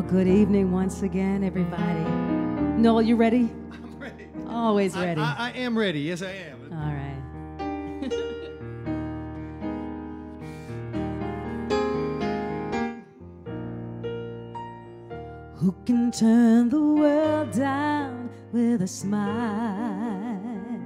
Good evening once again, everybody. Noel, you ready? I'm ready. Always ready. I am ready. Yes, I am. All right. Who can turn the world down with a smile?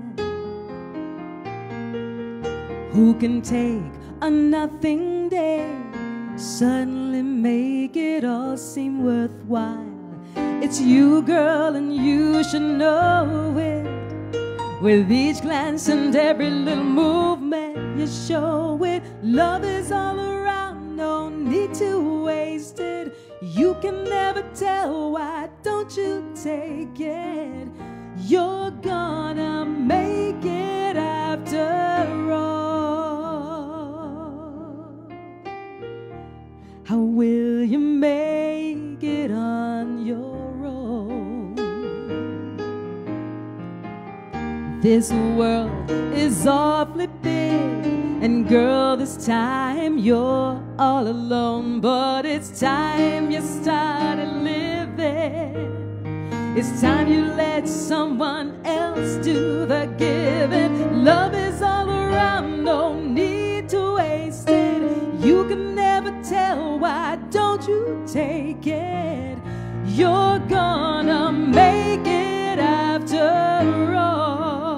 Who can take a nothing day, suddenly make it all seem worthwhile? It's you, girl, and you should know it. With each glance and every little movement, you show it. Love is all around, no need to waste it. You can never tell, why don't you take it? You're gonna make it after all. How will you make it on your own? This world is awfully big, and girl, this time you're all alone. But it's time you started living. It's time you let someone else do the giving. Love is all around, no need to waste it. You can never tell, why don't you take it? You're gonna make it after all.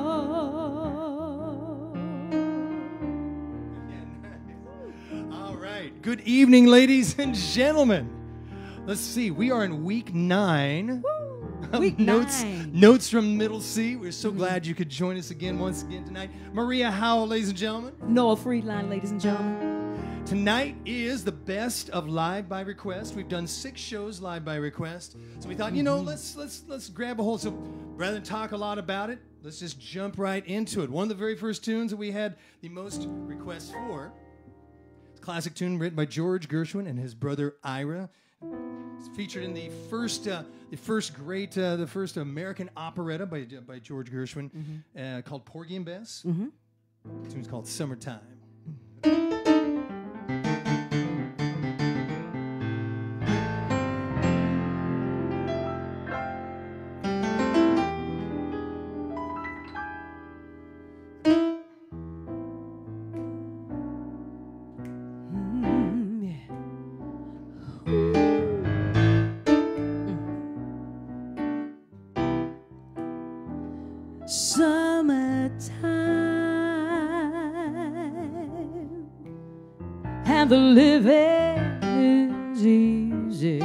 All right. Good evening, ladies and gentlemen. Let's see. We are in week 9. Week Notes 9. Notes from Middle C. We're so glad you could join us once again tonight. Maria Howell, ladies and gentlemen. Noah Friedline, ladies and gentlemen. Tonight is the best of Live by Request. We've done 6 shows live by request. So we thought, let's grab a hold. So rather than talk a lot about it, let's just jump right into it. One of the very first tunes that we had the most requests for, it's a classic tune written by George Gershwin and his brother Ira. It's featured in the first American operetta by George Gershwin, called Porgy and Bess. The tune's called Summertime. Summertime, and the living is easy.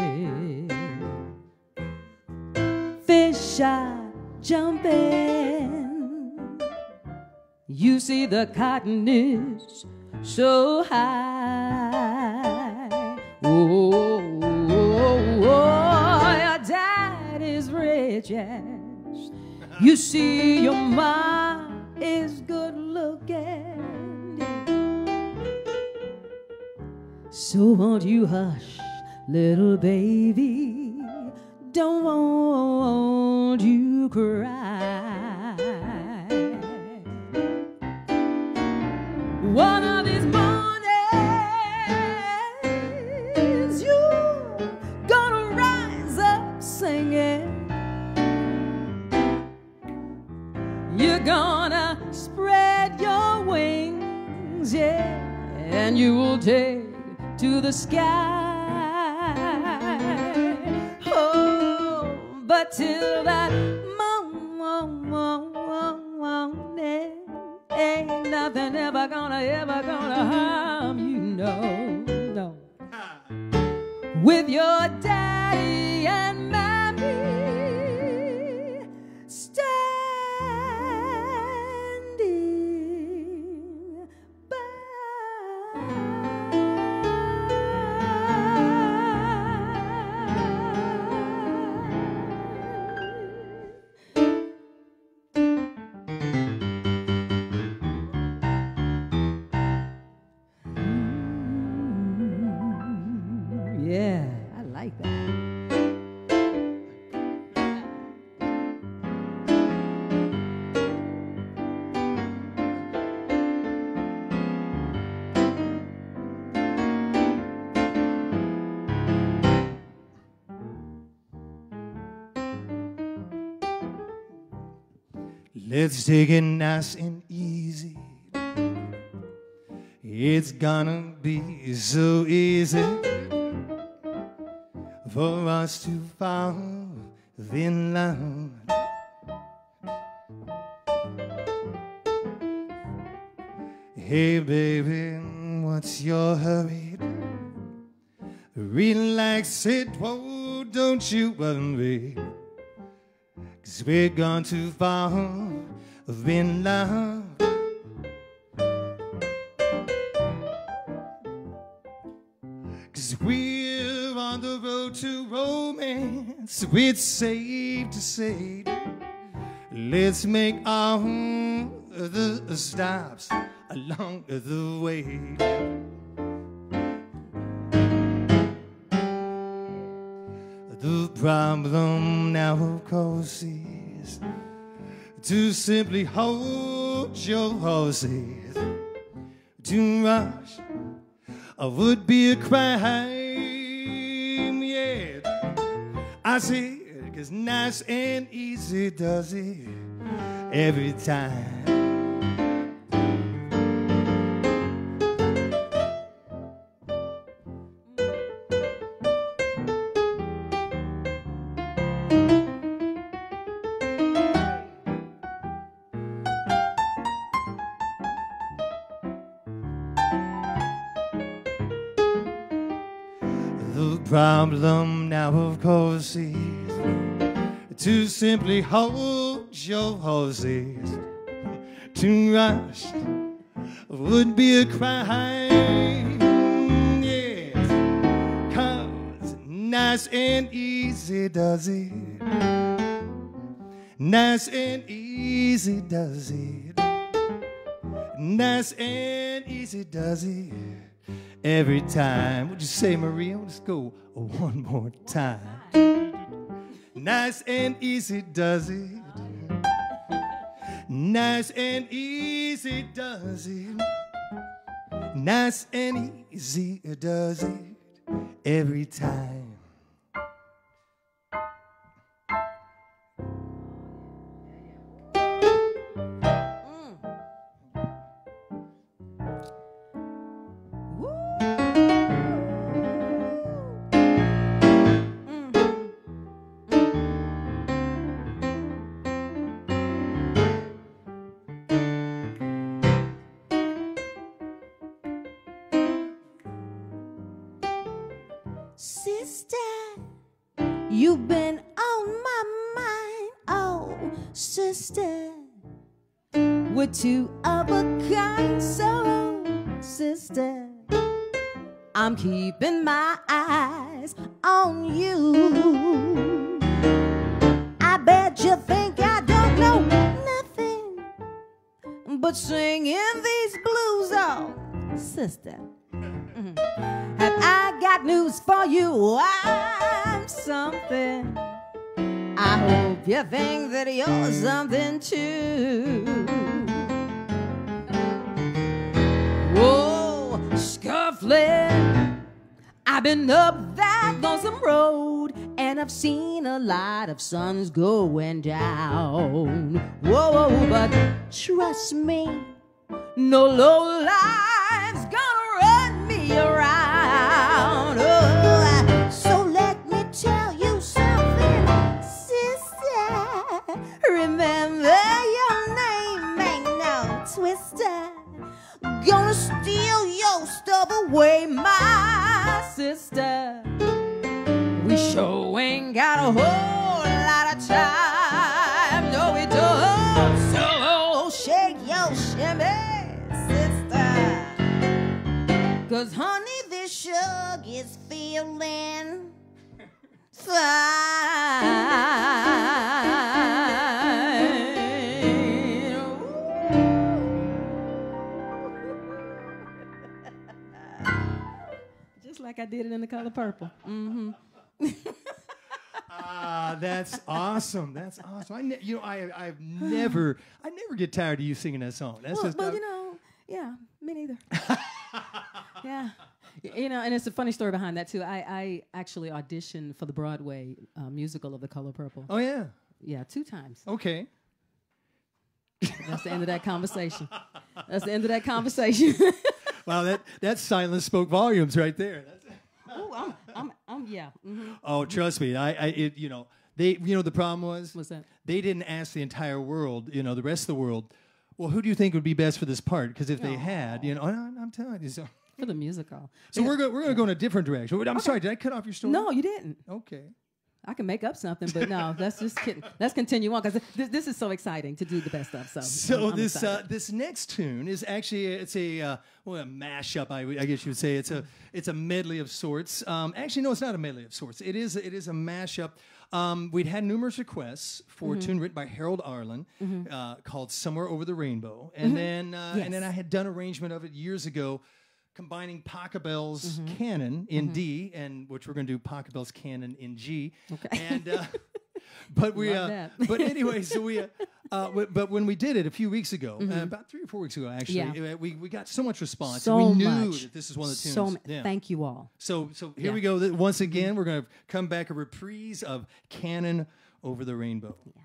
Fish are jumping. You see the cotton is so high. Oh, your dad is rich, yes. You see your mom is good looking. So won't you hush, little baby? Don't want you cry. One of these mornings you're gonna rise up singing. You're gonna spread your wings, yeah, and you will take to the sky. Oh, but till that morning, ain't nothing ever gonna harm you, no. With your daddy and mommy standing by. Yeah, I like that. Let's take it nice and easy. It's gonna be so easy for us to fall in love. Hey baby, what's your hurry? Relax it, whoa, don't you worry, 'cause we're going to fall in love. 'Cause we're on the road to romance. It's safe to say, let's make all the stops along the way. The problem now, of course, is to simply hold your horses. To rush would be a crime, yeah. I say, 'cause nice and easy does it every time. The problem now, of course, is to simply hold your horses. To rush would be a crime, yes. 'Cause nice and easy does it. Nice and easy does it. Nice and easy does it every time. Would you say, Maria? Let's go one more time. Nice and easy does it. Nice and easy does it. Nice and easy does it every time. Sister, you've been on my mind. Oh, sister, we're two of a kind. So, sister, I'm keeping my eyes on you. I bet you think I don't know nothing but singing these blues. Oh, sister, have I got news for you? I'm something. I hope you think that you're something too. Whoa, scuffling. I've been up that lonesome road, and I've seen a lot of suns going down. Whoa, but trust me, no low life's gonna run me around. Oh, so let me tell you something, sister. Remember your name ain't no twister. Gonna steal your stuff away, my sister. We sure ain't got a whole lot of time. No, we don't. So shake your shimmy, sister. 'Cause honey, this sugar is feeling fine. Just like I did it in The Color Purple. Mm-hmm. That's awesome. That's awesome. I never get tired of you singing that song. That's Well, yeah, me neither. Yeah. And it's a funny story behind that, too. I actually auditioned for the Broadway musical of The Color Purple. Oh, yeah. Yeah, 2 times. Okay. That's the end of that conversation. That's the end of that conversation. Wow, that silence spoke volumes right there. Oh, yeah. Mm-hmm. Oh, trust me, the problem was, What's that? They didn't ask the entire world, the rest of the world, well, who do you think would be best for this part? Because if they had, I'm telling you. So For the musical. we're going to go in a different direction. I'm sorry, did I cut off your story? No, you didn't. Okay. I can make up something, but no, let's continue on because this is so exciting to do the best of. So I'm this next tune is actually it's a mashup. I guess you would say it's a medley of sorts. Actually, no, it's not a medley of sorts. It is a mashup. We'd had numerous requests for a tune written by Harold Arlen called "Somewhere Over the Rainbow," and then I had done arrangement of it years ago, combining Pachelbel's canon in D, and which we're going to do Pachelbel's canon in G. Okay. And but anyway, so but when we did it a few weeks ago, about 3 or 4 weeks ago, actually, we got so much response. So we knew much. that this is one of the tunes. Thank you all. So here we go. Once again, we're going to come back a reprise of Canon Over the Rainbow. Yeah.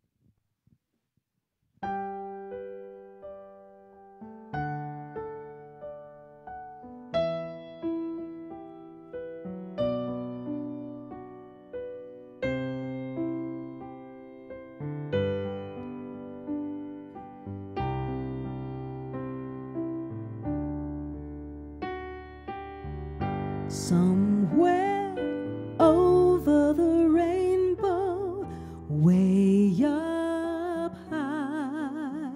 Somewhere over the rainbow, way up high,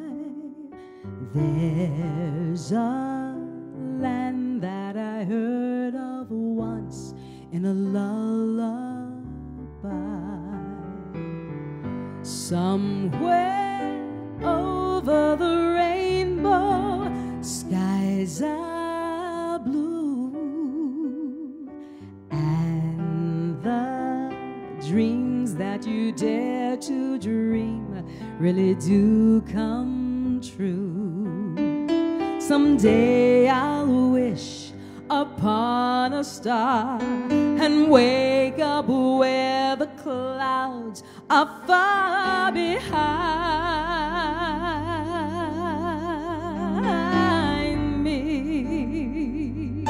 there's a land that I heard of once in a lullaby. Somewhere over the rainbow, skies are blue, dreams that you dare to dream really do come true. Someday I'll wish upon a star and wake up where the clouds are far behind me,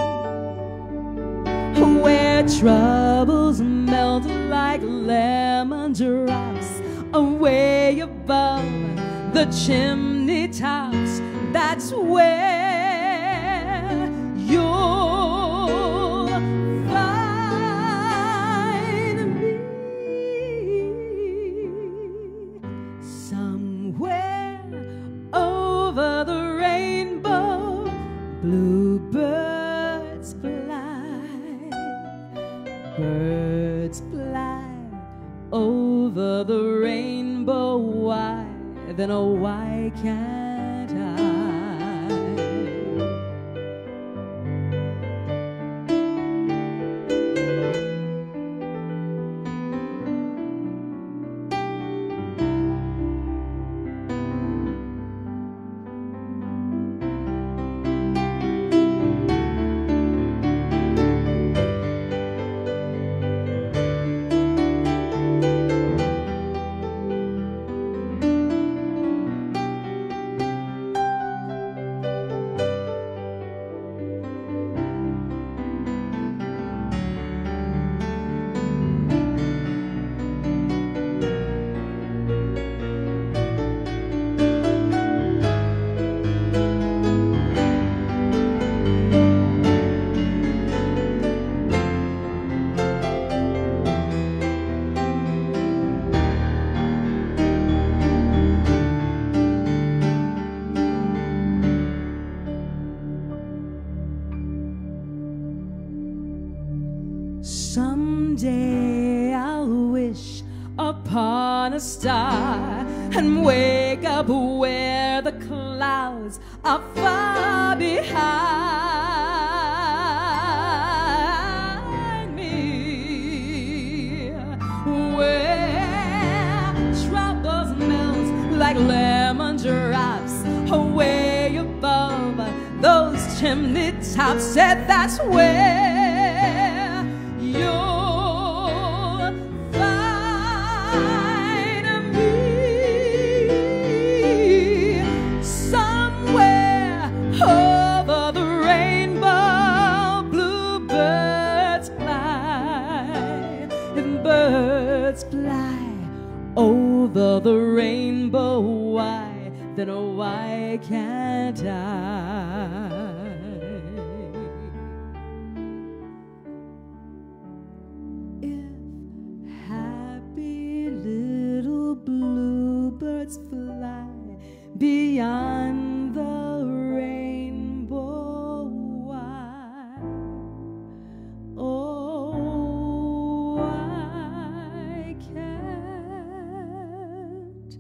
where troubles melt like lemon drops away above the chimney tops. That's where you'll find me. Somewhere over the rainbow, bluebirds fly, birds fly over the rainbow. Why then, oh, why can't I? Someday I'll wish upon a star and wake up where the clouds are far behind me, where troubles melt like lemon drops away above those chimney tops. Said that's where you'll find me. the rainbow, why, then why can't I? If happy little bluebirds fly beyond the rainbow, why, oh, why can't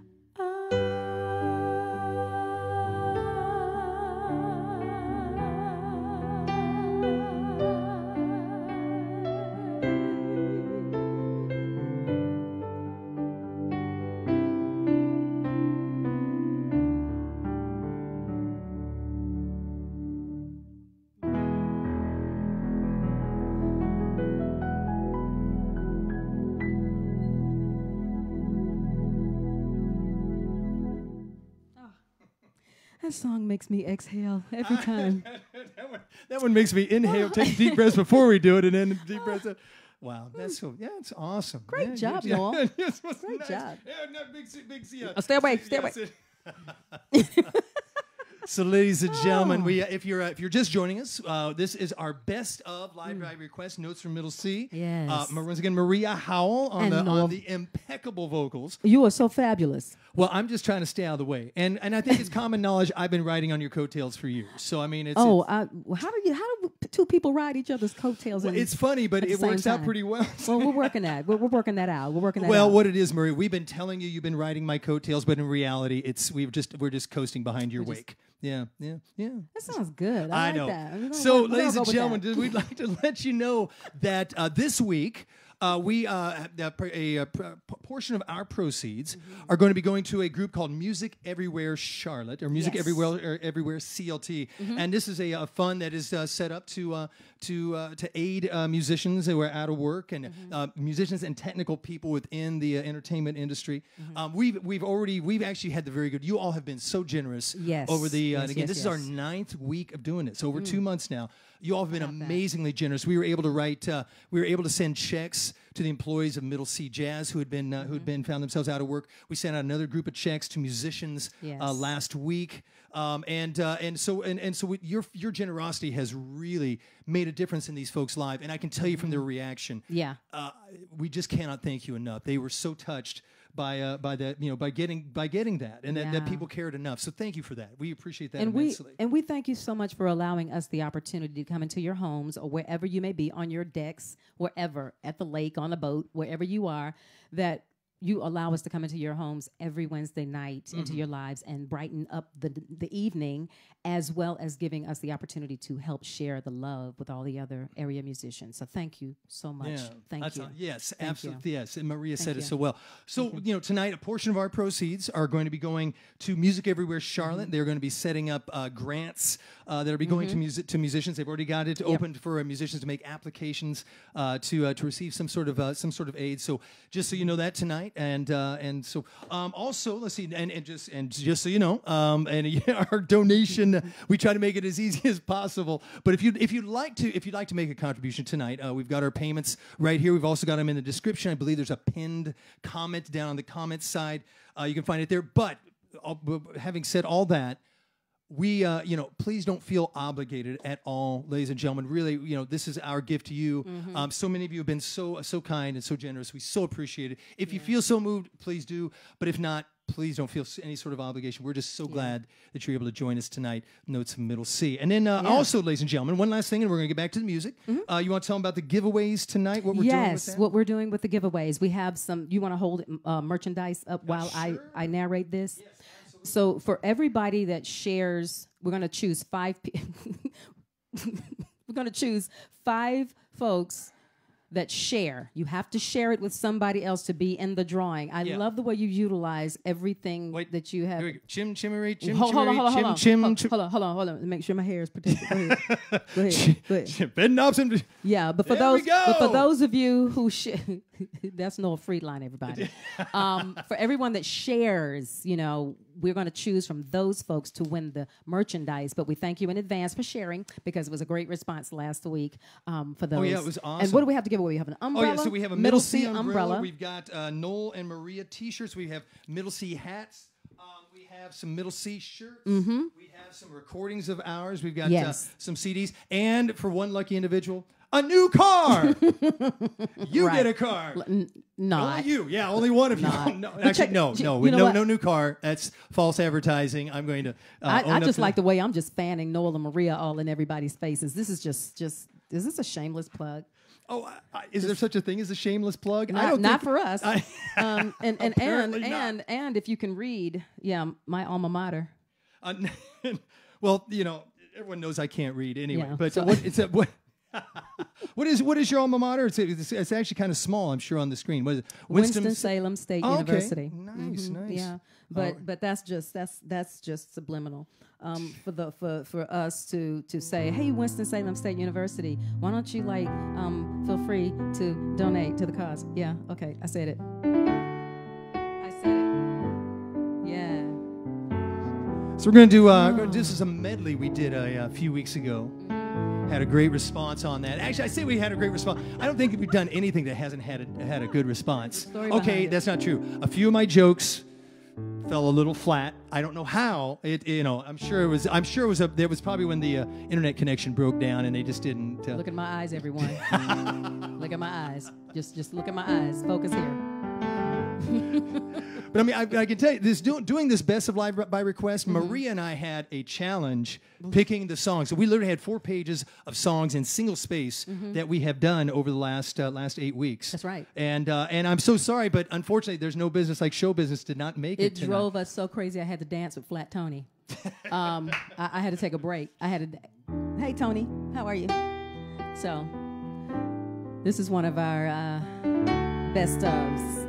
That song makes me exhale every time. that one makes me inhale, take deep breaths before we do it, and then deep breaths. Wow, that's so, yeah, it's awesome. Great job, yeah, Noel. Yes, Great job. Yeah, no, big C. Stay away, stay away. So, ladies and gentlemen, if you're just joining us, this is our best of live by request notes from Middle C. Yes. Once again, Maria Howell on the impeccable vocals. You are so fabulous. Well, I'm just trying to stay out of the way, and I think it's common knowledge I've been riding on your coattails for years. So I mean, how do two people ride each other's coattails? Well, it's funny, but it works out pretty well. Well, we're working that. We're working that out. We're working that out. Well, what it is, Maria, we've been telling you've been riding my coattails, but in reality, we're just coasting behind your wake. Yeah. That sounds good. I like know. That. So, ladies and gentlemen, we'd like to let you know that this week a portion of our proceeds are going to be going to a group called Music Everywhere Charlotte, or Music Everywhere CLT, and this is a fund that is set up to aid musicians who are out of work and musicians and technical people within the entertainment industry. We've actually had the very good. You all have been so generous over the. This is our 9th week of doing this, over 2 months now. You all have been amazingly generous. We were able to write. We were able to send checks to the employees of Middle C Jazz who had found themselves out of work. We sent out another group of checks to musicians last week, so your generosity has really made a difference in these folks' lives, and I can tell you from their reaction. Yeah, we just cannot thank you enough. They were so touched by that, by getting that, and that people cared enough. So thank you for that. We appreciate that immensely. We thank you so much for allowing us the opportunity to come into your homes or wherever you may be, on your decks, wherever, at the lake, on a boat, wherever you are, that you allow us to come into your homes every Wednesday night into your lives and brighten up the evening, as well as giving us the opportunity to help share the love with all the other area musicians. So thank you so much. Yeah, thank you. Yes, thank absolutely. You. Yes, and Maria said it so well. So, tonight a portion of our proceeds are going to be going to Music Everywhere Charlotte. They're going to be setting up grants that will be going to musicians. They've already got it opened for musicians to make applications to receive some sort of aid. So just so you know that tonight. And so also, let's see, and just so you know, our donation, we try to make it as easy as possible. But if you'd like to make a contribution tonight, we've got our payments right here. We've also got them in the description. I believe there's a pinned comment down on the comments side. You can find it there. But having said all that, we, please don't feel obligated at all, ladies and gentlemen. Really, this is our gift to you. So many of you have been so kind and so generous. We so appreciate it. If you feel so moved, please do. But if not, please don't feel any sort of obligation. We're just so glad that you're able to join us tonight. Notes from Middle C. And then also, ladies and gentlemen, one last thing, and we're going to get back to the music. You want to tell them about the giveaways tonight, what we're doing with that? Yes, what we're doing with the giveaways. We have some, you want to hold merchandise up while I narrate this? Yes. So for everybody that shares, we're going to choose 5 we're going to choose 5 folks that share. You have to share it with somebody else to be in the drawing. I love the way you utilize everything that you have. Hold on. Make sure my hair is protected. Go ahead. Bed knobs and yeah, but for those of you who that's no free line, everybody. For everyone that shares, we're going to choose from those folks to win the merchandise. But we thank you in advance for sharing, because it was a great response last week for those. Oh, yeah, it was awesome. And what do we have to give away? We have an umbrella. Oh, yeah, so we have a Middle C umbrella. We've got Noel and Maria T-shirts. We have Middle C hats. We have some Middle C shirts. Mm-hmm. We have some recordings of ours. We've got some CDs. And for one lucky individual, a new car. You get a car. Not. Only you. Yeah, only one of you. No, actually, no new car. That's false advertising. I'm going to. I just like the way I'm just fanning Noel and Maria all in everybody's faces. This is just. Is this a shameless plug? Oh, is there such a thing as a shameless plug? Not for us. And if you can read, my alma mater. Well, everyone knows I can't read anyway. Yeah, but so what is your alma mater? It's actually kind of small, I'm sure, on the screen. What is it? Winston-Salem State University. Nice, nice. Yeah, but that's just subliminal. For us to say, hey, Winston-Salem State University, why don't you feel free to donate to the cause? Yeah, okay, I said it. Yeah. So we're going to do this is a medley we did a few weeks ago. Had a great response on that. Actually, I say we had a great response. I don't think we've done anything that hasn't had a good response. Okay, that's not true. A few of my jokes fell a little flat. I don't know how. I'm sure it was. There was probably when the internet connection broke down and they just didn't. Look at my eyes, everyone. Look at my eyes. Just look at my eyes. Focus here. But I mean, I can tell you, doing this Best of Live by Request, Maria and I had a challenge picking the songs. So we literally had 4 pages of songs in single space that we have done over the last 8 weeks. That's right. And I'm so sorry, but unfortunately, there's no business like show business did not make it. It drove us so crazy. I had to dance with Flat Tony. I had to take a break. Hey Tony, how are you? So this is one of our best ofs.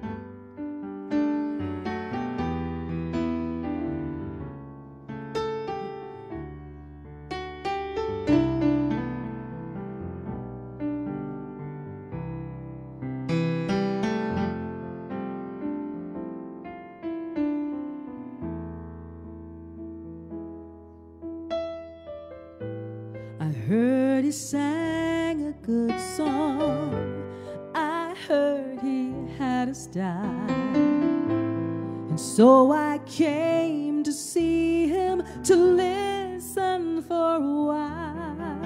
I heard he sang a good song. I heard he had a style. And so I came to see him, to listen for a while.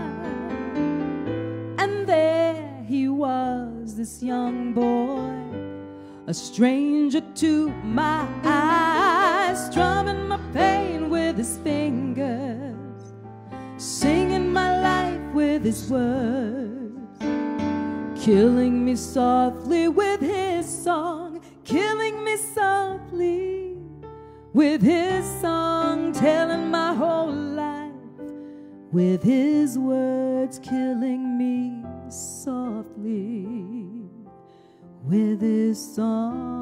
And there he was, this young boy, a stranger to my eyes, strumming my pain with his fingers, singing my life with his words, killing me softly with his song, killing me softly with his song, telling my whole life with his words, killing me softly with his song.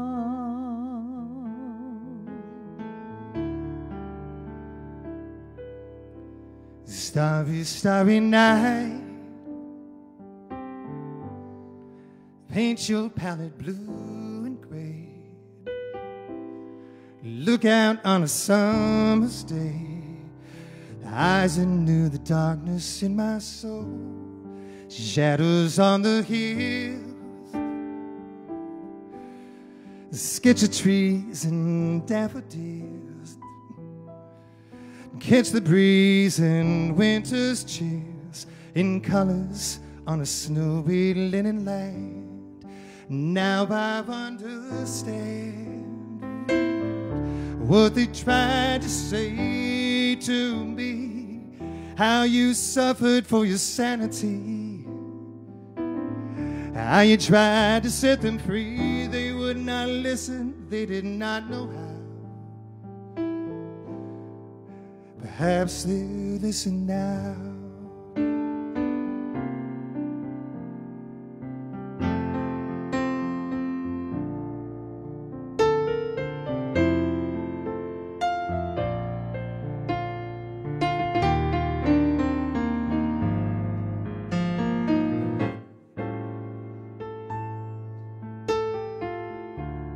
Starry, starry night, paint your palette blue and gray. Look out on a summer's day, the eyes that knew the darkness in my soul, shadows on the hills, the sketch of trees and daffodils. Catch the breeze and winter's chills in colors on a snowy linen land. Now I understand what they tried to say to me, how you suffered for your sanity, how you tried to set them free. They would not listen, they did not know how. Perhaps they'll listen now.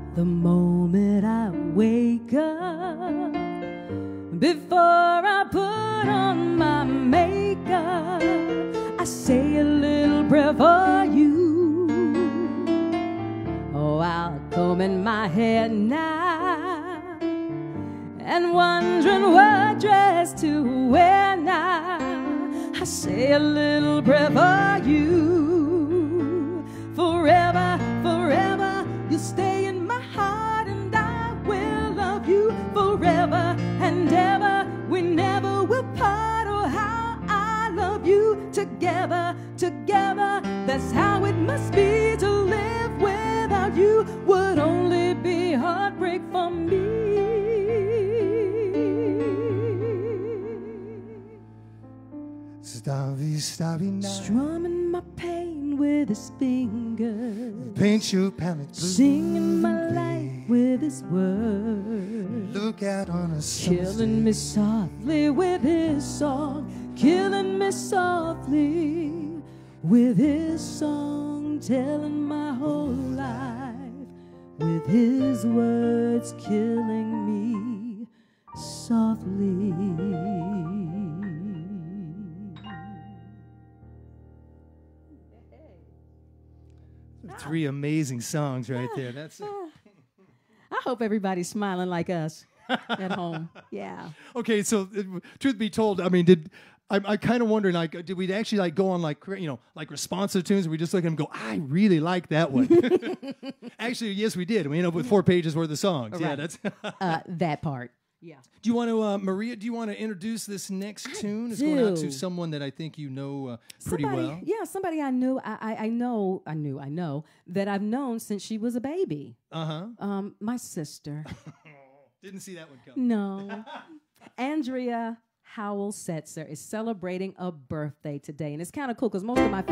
The moment I wake up, before I put on my makeup, I say a little prayer for you. Oh, I'll comb in my hair now and wondering what dress to wear now. I say a little prayer for you. Forever, forever, you'll stay in my heart, and I will love you forever and ever. We never will part. Oh, how I love you. Together, together, that's how it must be. To live without you would only be heartbreak for me. Starry night, strumming my pain with his fingers, paint your palette blue, singing my life with his words. Look out on us, killing me softly with his song, killing me softly with his song, telling my whole life with his words, killing me softly. Three amazing songs right there. That's it. I hope everybody's smiling like us at home. Yeah. Okay, so truth be told, I mean, I kind of wondering, like, did we actually like go on like like responsive tunes? Or we just look at them and go, I really like that one. Actually, yes, we did. We ended up with 4 pages worth of songs. Right. Yeah, that's that part. Yeah. Do you want to, Maria? Do you want to introduce this next tune? It's going out to someone that I think you know pretty well. Yeah, somebody I knew. I know that I've known since she was a baby. My sister. Didn't see that one coming. No. Andrea Howell Setzer is celebrating a birthday today, and it's kind of cool because most of my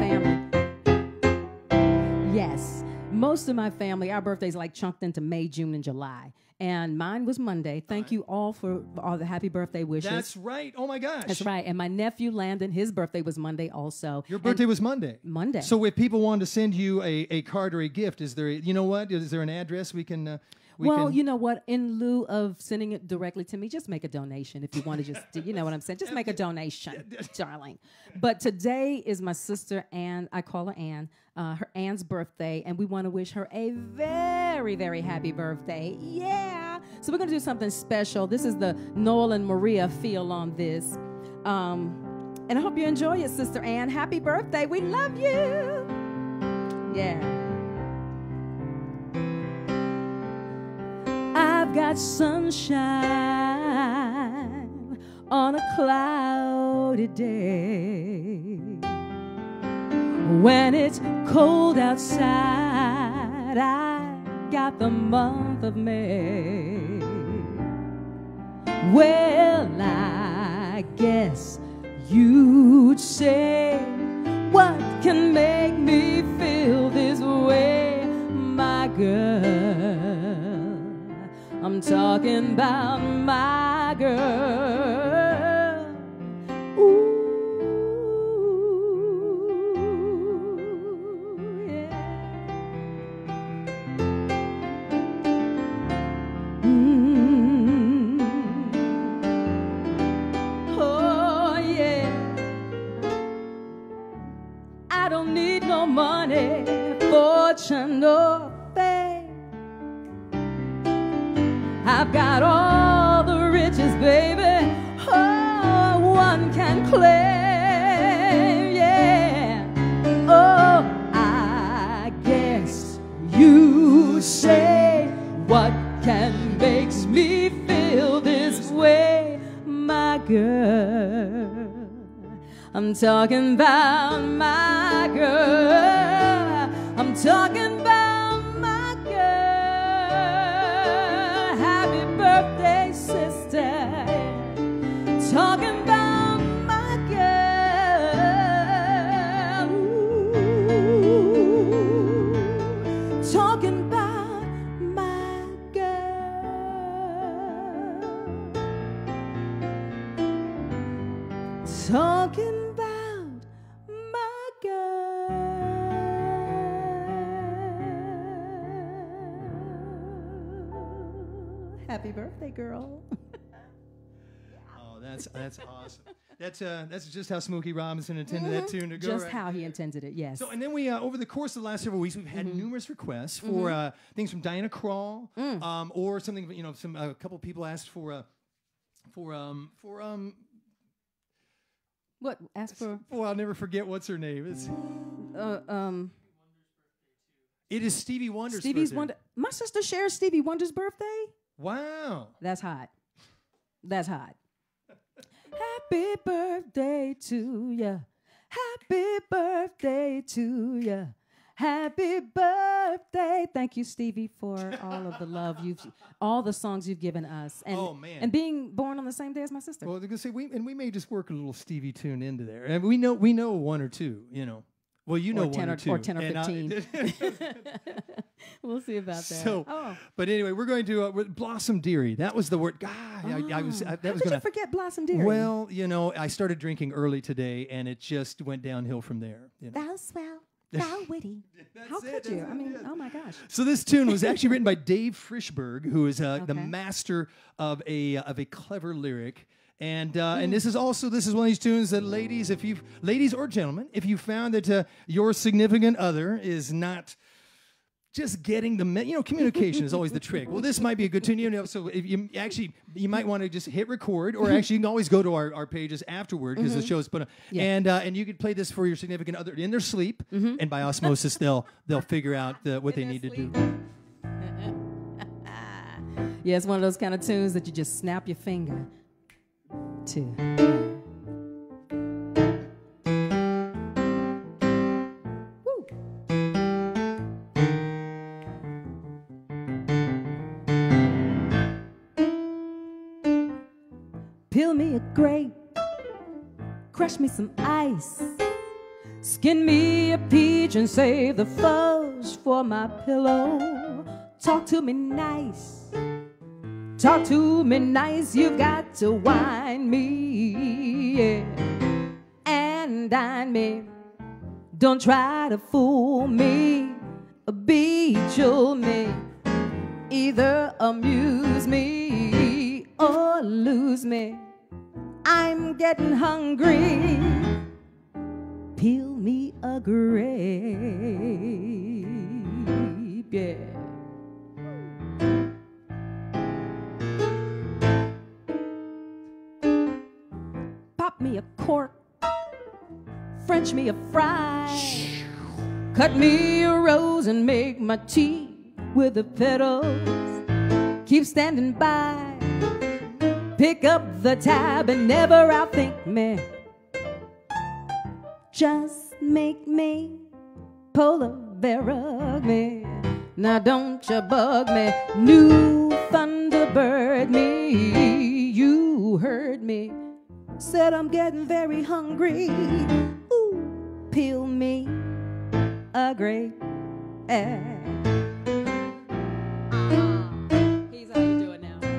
family, our birthdays like chunked into May, June, and July. And mine was Monday. Thank you all for all the happy birthday wishes. That's right. Oh, my gosh. That's right. And my nephew, Landon, his birthday was Monday also. Your birthday was Monday? Monday. So if people wanted to send you a card or a gift, is there, you know what? Is there an address we can... you know what? In lieu of sending it directly to me, just make a donation if you want to just, you know what I'm saying? Just make a donation, darling. But today is my sister Ann. I call her Ann. Her Ann's birthday, and we want to wish her a very, very happy birthday. Yeah. So we're going to do something special. This is the Noel and Maria feel on this. And I hope you enjoy it, Sister Ann. Happy birthday. We love you. Yeah. I've got sunshine on a cloudy day. When it's cold outside, I got the month of May. Well, I guess you'd say, what can make me feel this way, my girl? I'm talking about my girl. Ooh, yeah. Oh, yeah. I don't need no money, fortune, or fame. I've got all the riches, baby, oh, one can claim, yeah. Oh, I guess you say, what can make me feel this way, my girl? I'm talking about my girl. I'm talking about my girl. Happy birthday, sister. Talking about my girl. Ooh. Talking about my girl. Talking about my girl. Happy birthday, girl. Oh, that's awesome. That's just how Smokey Robinson intended that tune to go. Just right? how he intended it, yes. So, and then we, over the course of the last several weeks, we've had numerous requests for things from Diana Krall, or something. You know, a couple people asked for what? Ask for? Oh, I'll never forget what's her name. It is Stevie Wonder's birthday. My sister shares Stevie Wonder's birthday. Wow. That's hot. That's hot. Happy birthday to ya. Happy birthday to ya. Happy birthday. Thank you, Stevie, for all of the love all the songs you've given us. And, oh, man. And being born on the same day as my sister. Well, they're gonna say we may just work a little Stevie tune into there. And we know one or two, you know. Well, you know, or 10 one or two. Or 10 or 15. We'll see about that. So, but anyway, we're going to Blossom Dearie. That was the word. God, How did you forget Blossom Dearie? Well, you know, I started drinking early today, and it just went downhill from there. You know? Thou swell, thou witty. How could you? I mean, oh my gosh. So this tune was actually written by Dave Frischberg, who is the master of a clever lyric. And this is one of these tunes that ladies or gentlemen, if you found that your significant other is not just getting communication is always the trick. Well, this might be a good tune. You know, so if you might want to just hit record, or actually you can always go to our pages afterward because the show's put on. Yeah. And you could play this for your significant other in their sleep, and by osmosis they'll figure out what they need to do. Yeah, it's one of those kind of tunes that you just snap your finger to. Woo. Peel me a grape, crush me some ice, skin me a peach and save the fudge for my pillow. Talk to me nice. Talk to me nice, you've got to wine me, yeah, and dine me. Don't try to fool me, bejewel me. Either amuse me or lose me. I'm getting hungry. Peel me a grape, yeah. Pop me a cork, French me a fry, cut me a rose and make my tea with the petals. Keep standing by, pick up the tab and never outthink me. Just make me polar bear of me. Now don't you bug me, new Thunderbird me. You heard me. Said I'm getting very hungry. Ooh, peel me a grape. Here's how you do it now.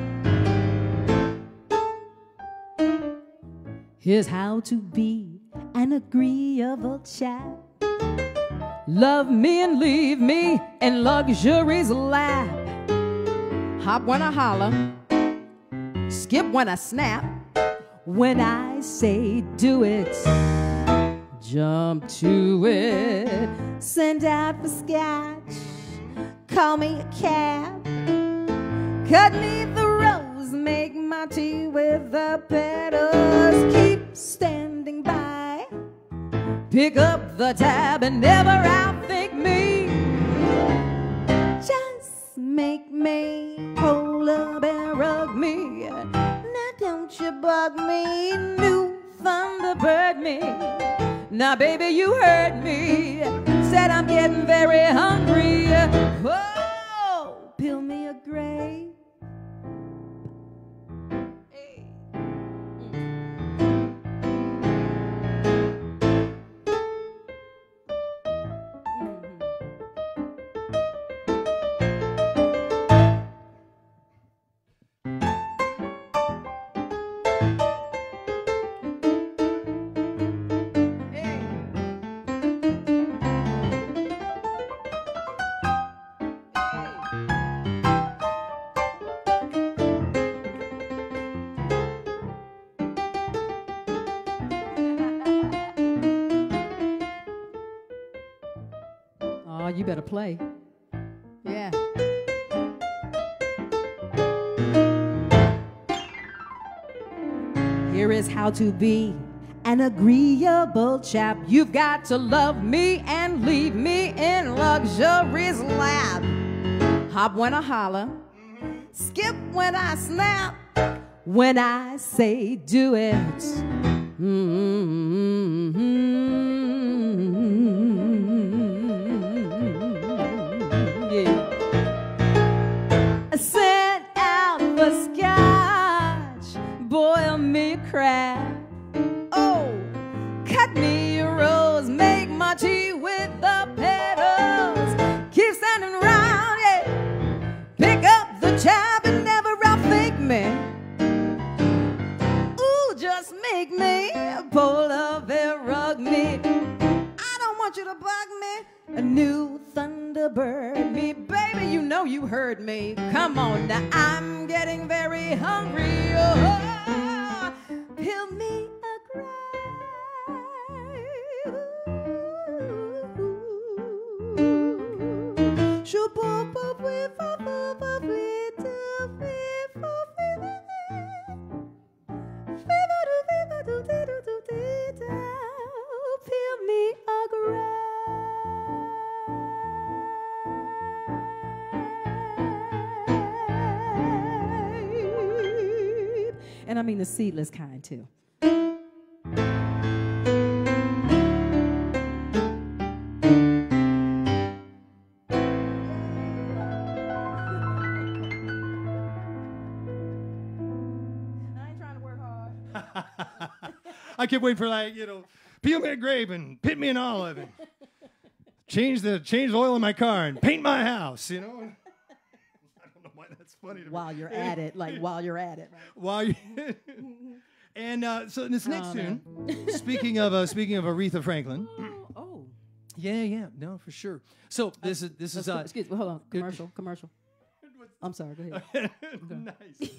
Here's how to be an agreeable chap. Love me and leave me in luxury's lap. Hop when I holler, skip when I snap. When I say do it, jump to it. Send out for scotch, call me a cab. Cut me the rose, make my tea with the petals. Keep standing by, pick up the tab and never outthink me. Just make me polar bear of me. Don't you bug me, new Thunderbird me. Now, baby, you heard me. Said I'm getting very hungry. Oh, peel me a grape. Hey. Oh, you better play. Yeah. Here is how to be an agreeable chap. You've got to love me and leave me in luxury's lap. Hop when I holler, skip when I snap. When I say do it, yeah. Send out the scotch, boil me a crab. Oh, cut me a rose, make my tea with the petals. Keep standing around, yeah. Pick up the tab and never outthink me. Just make me polar bear rug me. I don't want you to bug me. A new Thunderbird me, baby. You know you heard me. Come on now, I'm getting very hungry. Oh, peel me a grape. Shoo boop boop wee fa fa fa wee do wee fa wee. Peel me a grape. And I mean the seedless kind too. I kept waiting for, like, you know, peel me a grape and pit me an olive and change the oil in my car and paint my house, you know. I don't know why that's funny to me. While you're at it, like while you're at it. Right? While you and so this next tune, speaking of Aretha Franklin. Oh. Yeah, no, for sure. So this is excuse me, hold on, commercial. I'm sorry, go ahead. Nice.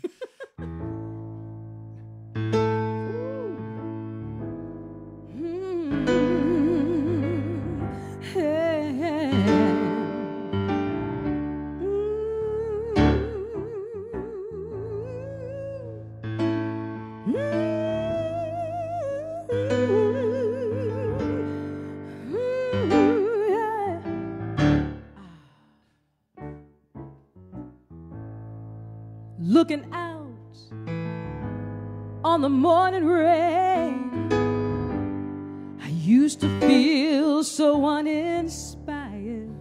Looking out on the morning rain, I used to feel so uninspired.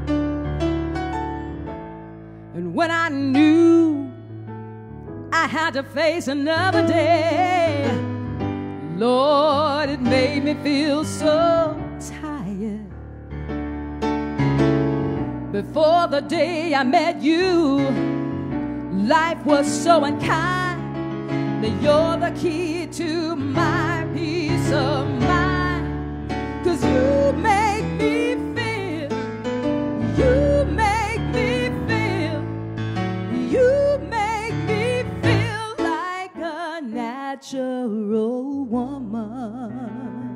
And when I knew I had to face another day, Lord, it made me feel so tired. Before the day I met you, life was so unkind. That you're the key to my peace of mind. 'Cause you make me feel, you make me feel, you make me feel like a natural woman.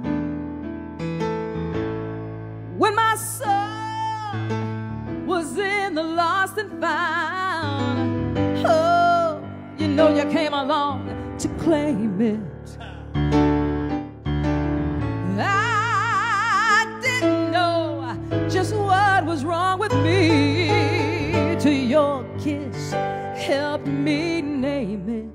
When my soul was in the lost and found, oh, you know you came along to claim it. I didn't know just what was wrong with me till your kiss helped me name it.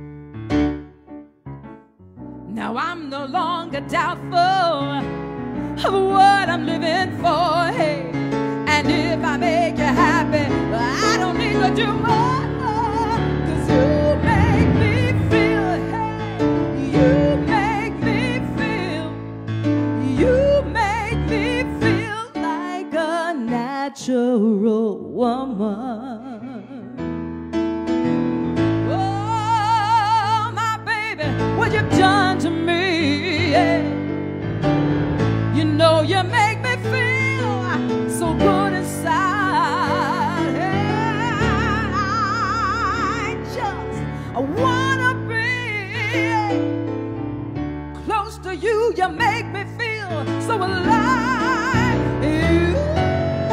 Now I'm no longer doubtful of what I'm living for, hey. And if I make you happy, I don't need to do more. 'Cause you make me feel, hey, you make me feel, you make me feel like a natural woman. Oh, my baby, what you've done to me, yeah. You know you make me feel so good inside. Yeah, I wanna be close to you. You make me feel so alive. You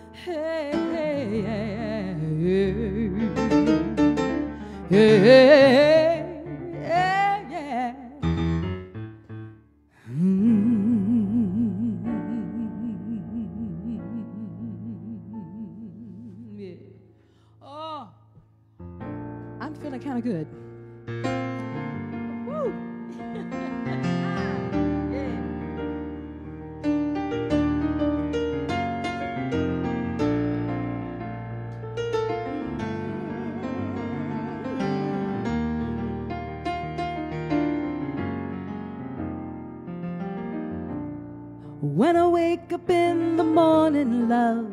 Hey, hey, hey, hey, hey, yeah. Yeah. Oh, I'm feeling kind of good. Woo. Yeah. When I wake up in the morning, love,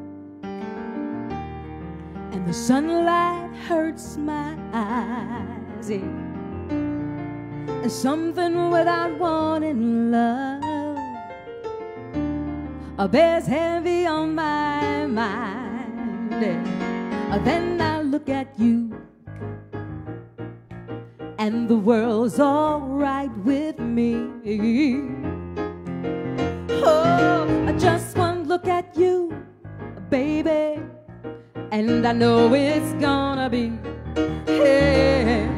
and the sunlight hurts my eyes, yeah. And something without warning, love, bears heavy on my mind, yeah. Then I look at you, and the world's all right with me. Oh, just one look at you, baby, and I know it's gonna be, hey,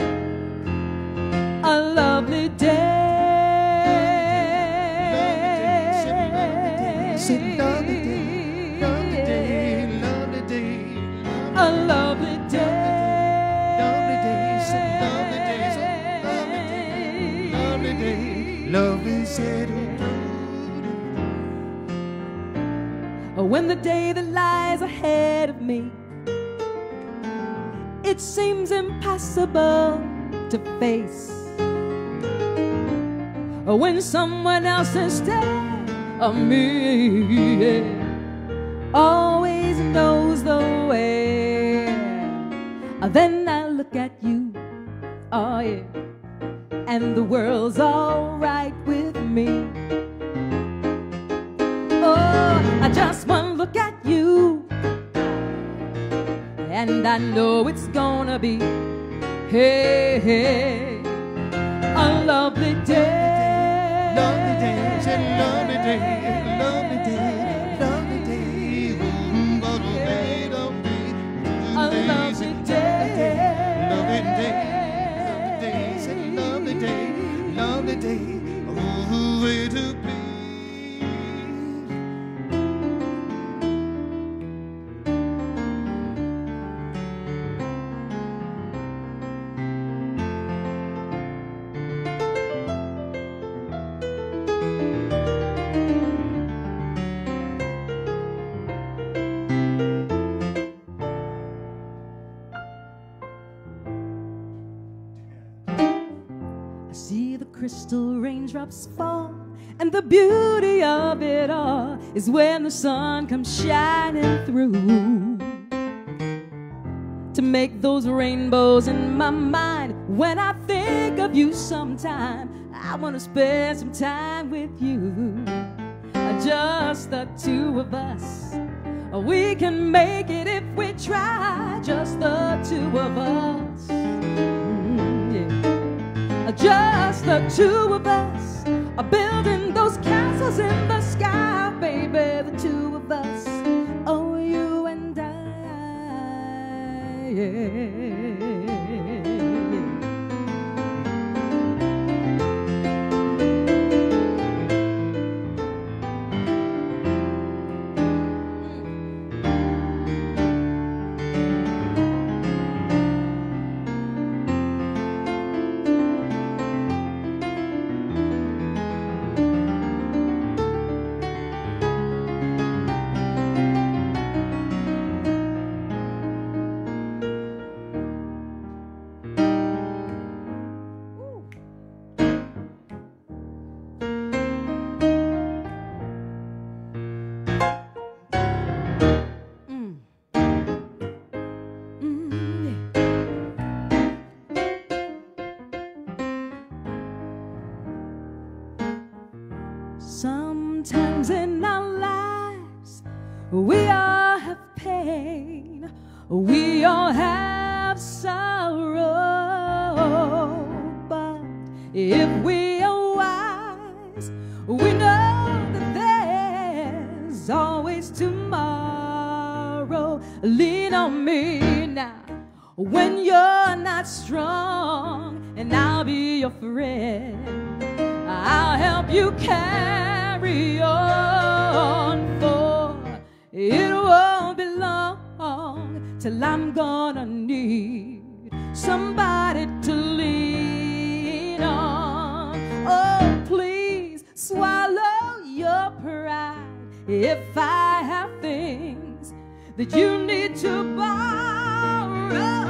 a lovely day. Lovely day, lovely day, lovely day, a lovely day. lovely day, lovely day, love is settled. When the day that lies ahead of me, it seems impossible to face. When someone else instead of me, yeah, always knows the way, then I look at you, oh yeah, and the world's all right with me. Oh, just one look at you, and I know it's gonna be, hey, hey, a lovely day. Lovely day, say lovely day, lovely day, lovely day. A lovely day. Lovely day, say lovely day, lovely day. Oh, way to be. See the crystal raindrops fall, and the beauty of it all is when the sun comes shining through to make those rainbows in my mind. When I think of you sometime, I want to spend some time with you. Just the two of us, we can make it if we try. Just the two of us, just the two of us are building those castles in the sky, baby. The two of us, oh, you and I, yeah. Sometimes in our lives we all have pain, we all have sorrow, but if we are wise, we know that there's always tomorrow. lean on me now when you're not strong, and I'll be your friend. I'll help you carry on, for it won't be long till I'm gonna need somebody to lean on. Oh, please swallow your pride if I have things that you need to borrow.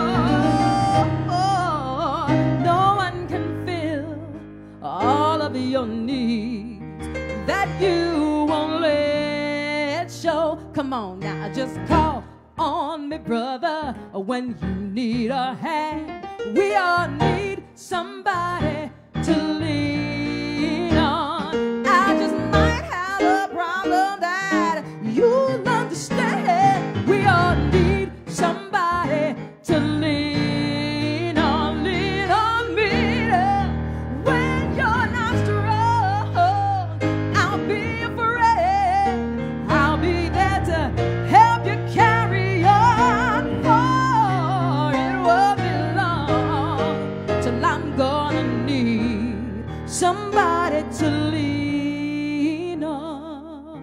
No one can fill all of your needs that you won't let show. Come on now, just call on me, brother, when you need a hand. We all need somebody to lean on. I just might have a problem that you'll understand. We all need somebody to lean on. Lean on me when you're not strong. I'll be your friend. I'll be there to help you carry on. For it won't be long till I'm gonna need somebody to lean on.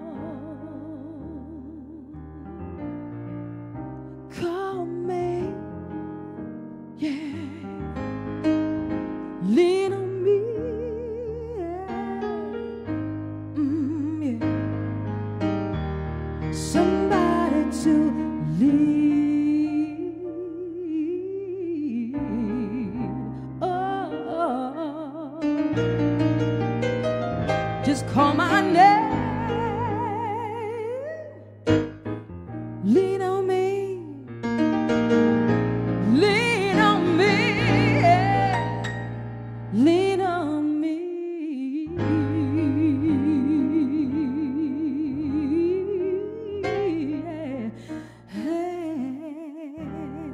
Call me, yeah. Lean on me, yeah. Somebody to lean on. Just call my name. Lean on me. Lean on me. Yeah. Lean on me. Yeah. Hey.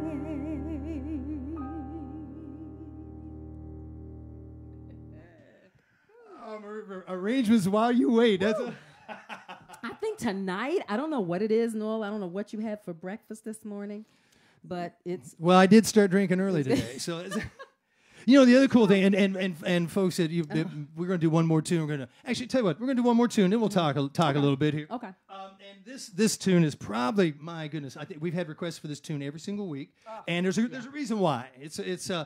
Arrangements while you wait. That's I think tonight, I don't know what it is, Noel. I don't know what you had for breakfast this morning, but it's... Well, I did start drinking early today, so it's, you know the other cool thing, and folks said we're going to do one more tune. We're going to actually tell you what, we're going to do one more tune, then we'll talk a little bit here. Okay. And this tune is probably, my goodness, I think we've had requests for this tune every single week, and there's a reason why. It's a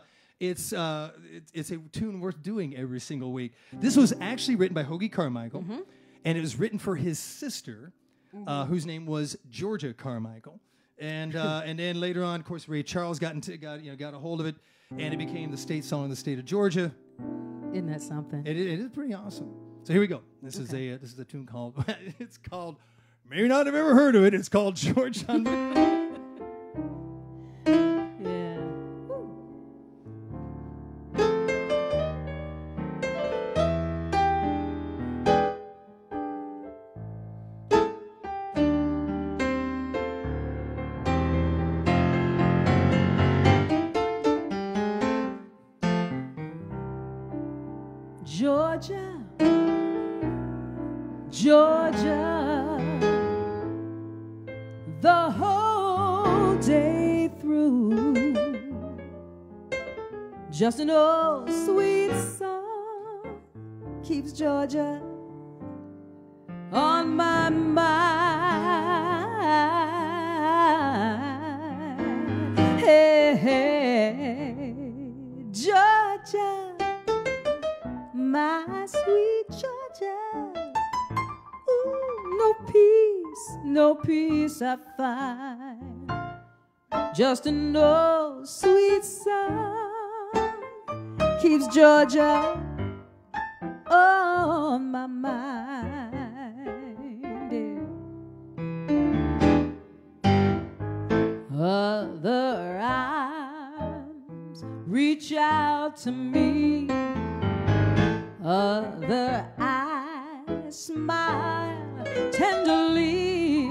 tune worth doing every single week. This was actually written by Hoagy Carmichael, and it was written for his sister, whose name was Georgia Carmichael. And then later on, of course, Ray Charles got a hold of it, and it became the state song of the state of Georgia. Isn't that something? It is pretty awesome. So here we go. This is a tune called it's called, may not have ever heard of it. It's called George on Yeah. Georgia, Georgia, the whole day through, just an old sweet song keeps Georgia on my mind. Hey, hey, Georgia, my sweet Georgia. Ooh, no peace I find. Just an old sweet song keeps Georgia on my mind. Yeah. Other arms reach out to me. Other eyes smile tenderly,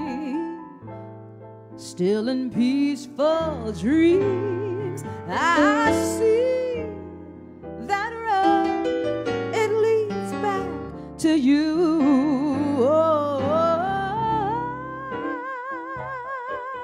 still in peaceful dreams. I see that road, it leads back to you. Oh,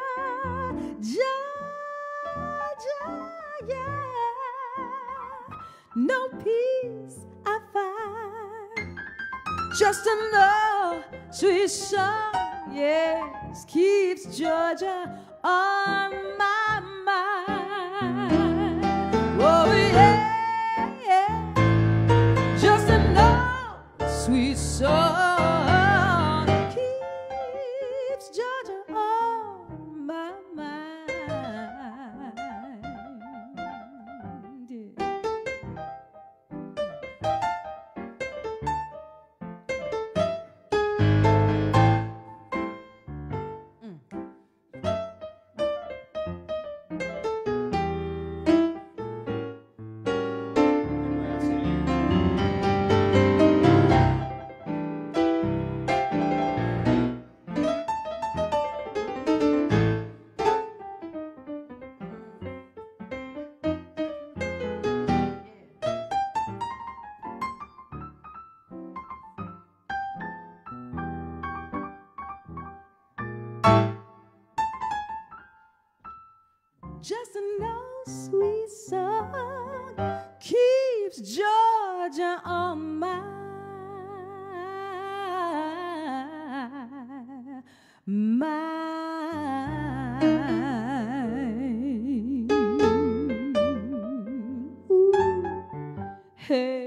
Just another sweet song, yes, keeps Georgia on my mind. Oh, yeah, yeah. Just another sweet song keeps Georgia on my mind. Yeah. Just another sweet song keeps Georgia on my mind. Ooh, hey.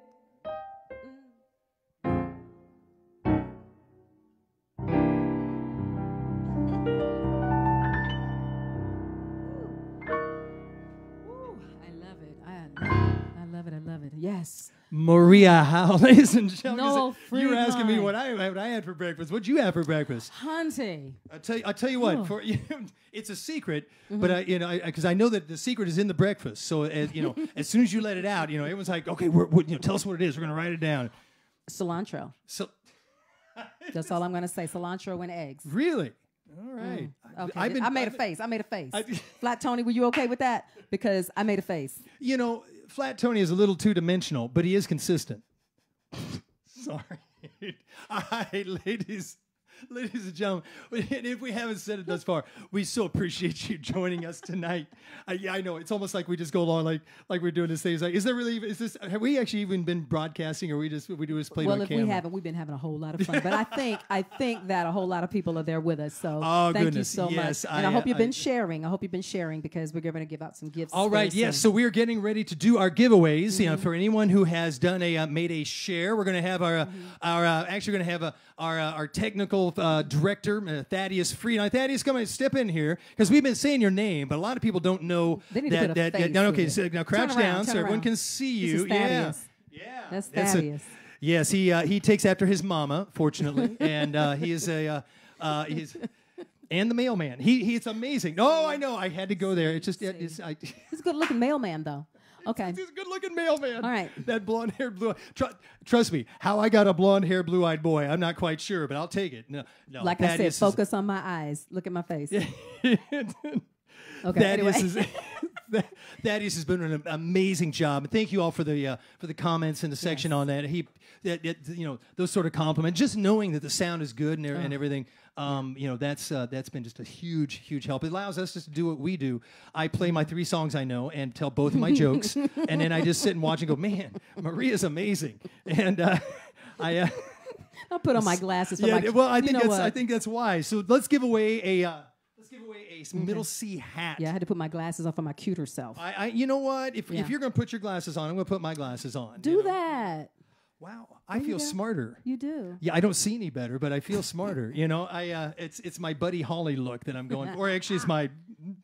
I love it. Yes. Maria Howe, ladies and gentlemen. No, You were asking me Friedman. what I had for breakfast. What'd you have for breakfast? Hunty. I'll tell you what. Oh. For you, it's a secret, but because I know that the secret is in the breakfast. So as soon as you let it out, everyone's like, okay, tell us what it is. We're gonna write it down. Cilantro. So That's all I'm going to say. Cilantro and eggs. really, all right. Okay. I made a face. Flat Tony, were you okay with that? Because I made a face. Flat Tony is a little two-dimensional, but he is consistent. Sorry. All right, ladies and gentlemen, if we haven't said it thus far, we so appreciate you joining us tonight. I know it's almost like we just go along like we're doing this thing. It's like, have we actually even been broadcasting, or we do this play Well, by if camera? we haven't, we've been having a whole lot of fun. But I think that a whole lot of people are there with us. So thank goodness. you so Yes, much. And I hope you've been sharing. I hope you've been sharing because we're going to give out some gifts. All right, very yes. soon. So we are getting ready to do our giveaways. For anyone who has done made a share, we're going to have our technical director, Thaddeus Freed. Now, Thaddeus, come and step in here because we've been saying your name, but a lot of people don't know They need to put a face okay, to so it. now crouch Turn around, down so turn everyone around. can see This you. is Thaddeus. Yeah. That's That's Thaddeus. Yes, he takes after his mama, fortunately, and he is he's and the mailman. He's amazing. No, I know. I had to go there. It's just He's a good-looking mailman, though. Okay. He's a good-looking mailman. All right. That blonde-haired, blue. Trust me, how I got a blonde-haired, blue-eyed boy, I'm not quite sure, but I'll take it. No. Like I said, Thaddeus focus on my eyes. Look at my face. Okay. Thaddeus Anyway. Thaddeus has been an amazing job. And thank you all for the comments in the section on that. Those sort of compliments. Just knowing that the sound is good and everything. That's been just a huge help. It allows us just to do what we do. I play my 3 songs I know and tell both of my jokes, and then I just sit and watch and go, man, Maria's amazing. And I put on my glasses. For I think that's wise. So let's give away a middle C hat. Yeah, I had to put my glasses on for my cuter self. You know what? If you're going to put your glasses on, I'm going to put my glasses on. Do that. Wow, I feel smarter. You do. Yeah, I don't see any better, but I feel smarter. It's my Buddy Holly look that I'm going for. Or actually, it's my...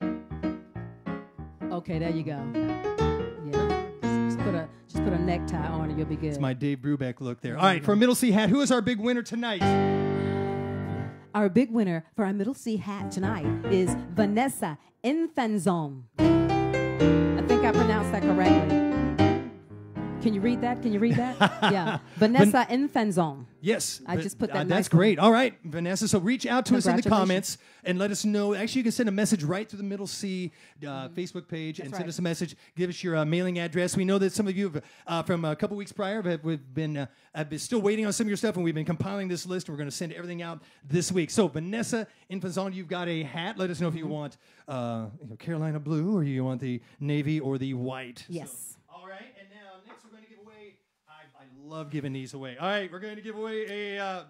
Okay, there you go. Yeah. Just put a necktie on and you'll be good. It's my Dave Brubeck look there. All right, for a middle C hat, who is our big winner tonight? Our big winner for our middle C hat tonight is Vanessa Infanzon. I think I pronounced that correctly. Can you read that? Yeah. Vanessa Infanzon. Yes. I just put that That's nice great. All right, Vanessa. So reach out to us in the Congratulations. comments and let us know. Actually, you can send a message right through the Middle C Facebook page and send right. us a message. Give us your mailing address. We know that some of you have, from a couple weeks prior have been still waiting on some of your stuff, and we've been compiling this list, and we're going to send everything out this week. So, Vanessa Infanzon, you've got a hat. Let us know if you want Carolina blue, or you want the navy or the white. Yes. So, all right, and now next we're going to give away. I love giving these away. All right, we're going to give away a...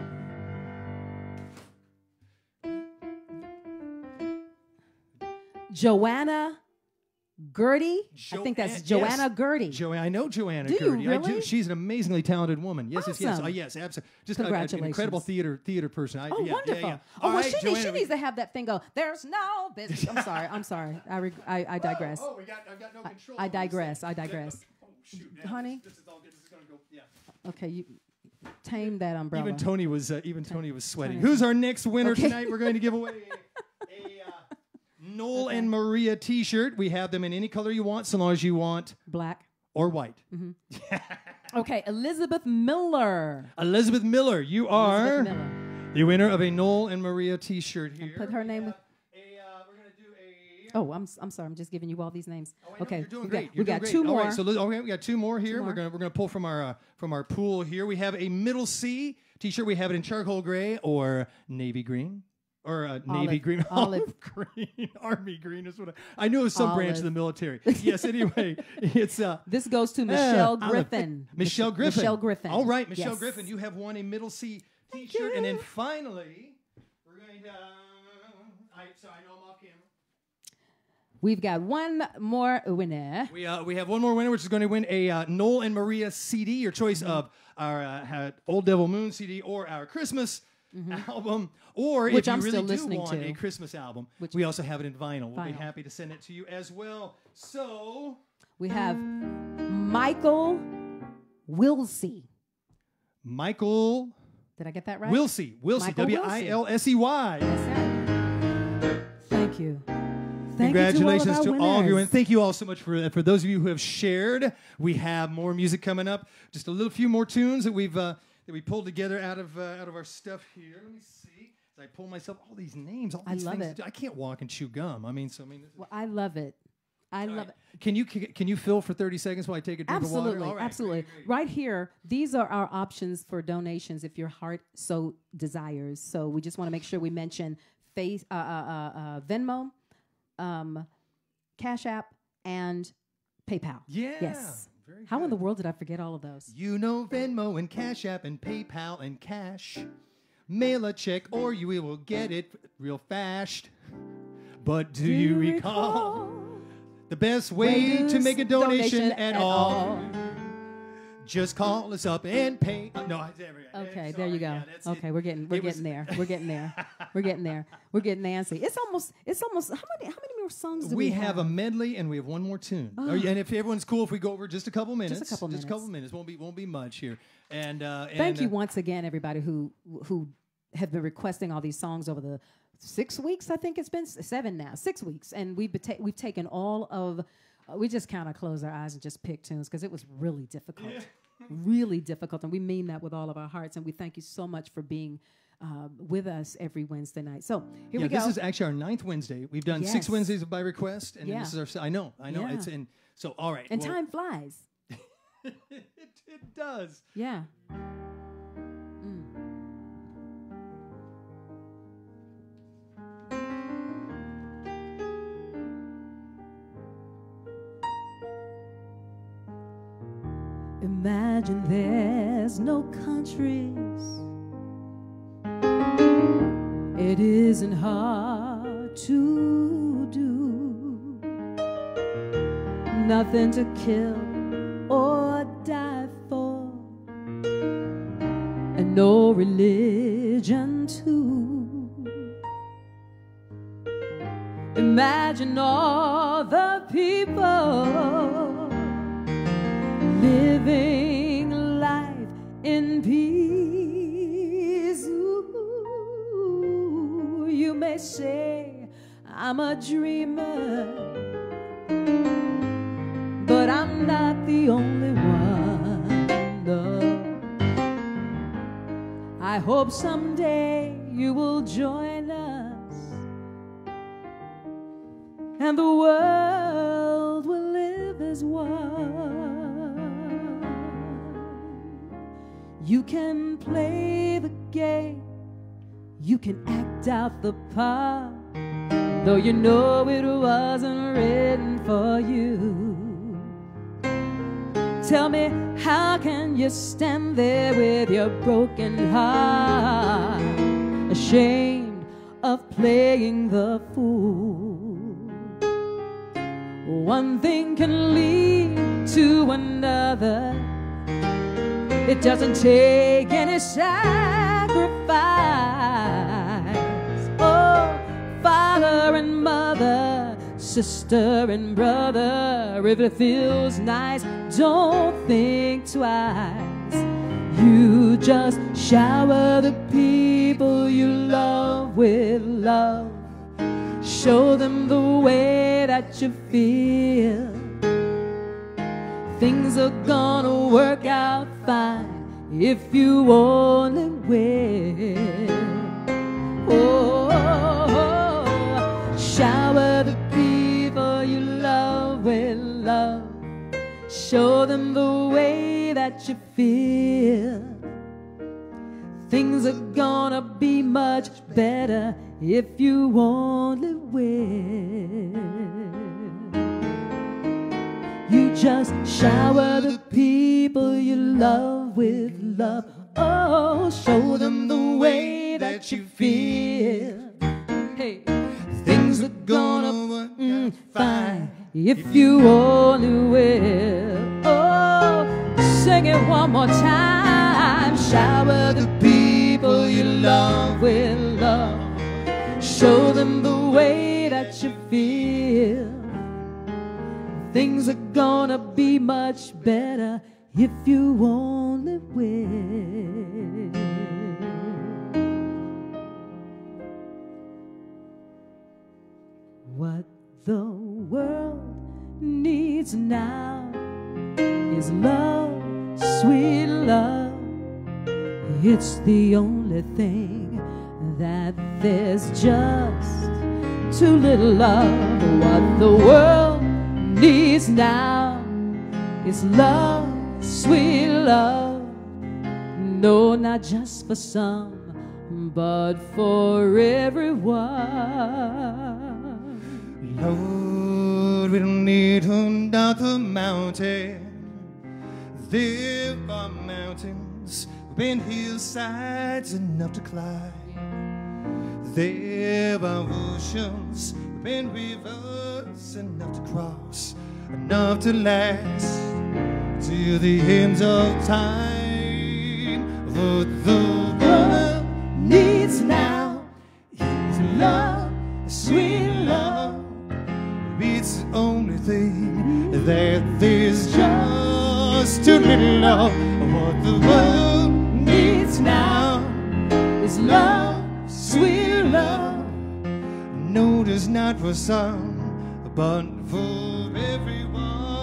Joanna Gertie. I think that's Joanna Gertie. I know Joanna Do Gertie. you really? I do. She's an amazingly talented woman. Yes, Awesome. yes, absolutely. Just Congratulations. an incredible theater person. Wonderful. All right, she needs to have that thing go. There's no business. I'm sorry. I digress. I've got no control. I digress. Oh, shoot, Honey? This is all good. This is going to go, yeah. Okay, you tame that umbrella. Even Tony was sweating. Who's our next winner tonight? We're going to give away a Noel and Maria T-shirt. We have them in any color you want, so long as you want black or white. Okay, Elizabeth Miller. Elizabeth Miller, you are Elizabeth Miller. the winner of a Noel and Maria T-shirt here. And put her name. We're going to do a. Oh, I'm sorry. I'm just giving you all these names. Okay, you're doing great. We got two more. All right, so we got two more here. We're gonna pull from our pool here. We have a middle C T-shirt. We have it in charcoal gray or navy green. Or navy green, olive green, army green is what I knew it was some branch of the military. Yes, anyway, it's this goes to Michelle Griffin. Michelle Griffin. Michelle Griffin. All right, Michelle Griffin, you have won a middle C T-shirt, and then finally, we're going to. So I know I'm off camera. We've got one more winner. We have one more winner, which is going to win a Noel and Maria CD, your choice of our Old Devil Moon CD or our Christmas album, or which if you I'm really still do listening want to. a Christmas album, we also have it in vinyl. We'll be happy to send it to you as well. So we have Michael Wilsey. Michael. Did I get that right? Wilsey. W-I-L-S-E-Y. Thank you. Congratulations to all of you, and winners. thank you all so much for those of you who have shared. We have more music coming up. Just a few more tunes that we pulled together out of our stuff here. Let me see. As I pull myself, all these names, all these things. I can't walk and chew gum. Well, I love it. I love it. Can you fill for 30 seconds while I take a drink of water? All right, absolutely. Great. Right here, these are our options for donations if your heart so desires. So we just want to make sure we mention Venmo, Cash App, and PayPal. Yeah. Yes. Very How good. in the world did I forget all of those? You know Venmo and Cash App and PayPal and Cash. Mail a check or you will get it real fast. But do you recall the best way to make a donation at all? Just call us up and pay. Okay, there you go. Okay, we're getting there. We're getting there. We're getting there. We're getting Nancy. It's almost. How many more songs do we have? We have a medley and we have one more tune. And if everyone's cool, if we go over just a couple minutes, Just a couple minutes. Won't be much here. And thank you once again, everybody who have been requesting all these songs over the 6 weeks. I think it's been 7 now. 6 weeks, and we've taken all of. We just kind of closed our eyes and just picked tunes because it was really difficult. Yeah. Really difficult, and we mean that with all of our hearts, and we thank you so much for being with us every Wednesday night. So here we go. This is actually our 9th Wednesday. We've done 6 Wednesdays by request, and this is our. I know. Yeah. It's in. So all right. And time flies. it does. Yeah. Imagine there's no countries. It isn't hard to do. Nothing to kill or die for, and no religion too. Imagine all the people living life in peace. Ooh, you may say I'm a dreamer, but I'm not the only one. No. I hope someday you will join us, and the world will live as one. You can play the game, you can act out the part, though you know it wasn't written for you. Tell me, how can you stand there with your broken heart, ashamed of playing the fool? One thing can lead to another. It doesn't take any sacrifice. Oh, father and mother, sister and brother, if it feels nice, don't think twice. You just shower the people you love with love. Show them the way that you feel. Things are gonna work out fine if you only will. Oh, shower the people you love with love. Show them the way that you feel. Things are gonna be much better if you only will. You just shower the people you love with love. Oh, show them the way that you feel. Hey, things are gonna work fine if you only will. Oh, sing it one more time. Shower the people you love with love. Show them the way that you feel. Things are gonna be much better if you only will. What the world needs now is love, sweet love. It's the only thing that there's just too little of. What the world needs now is love, sweet love. No, not just for some, but for everyone. Lord, we don't need to come down the mountain. There are mountains, been hillsides enough to climb. There are oceans, been rivers enough to cross, enough to last till the ends of time. What the world needs now is love, sweet love. It's the only thing that there's just too little of. What the world needs now is love, sweet love. No, it's not for some, but for everyone.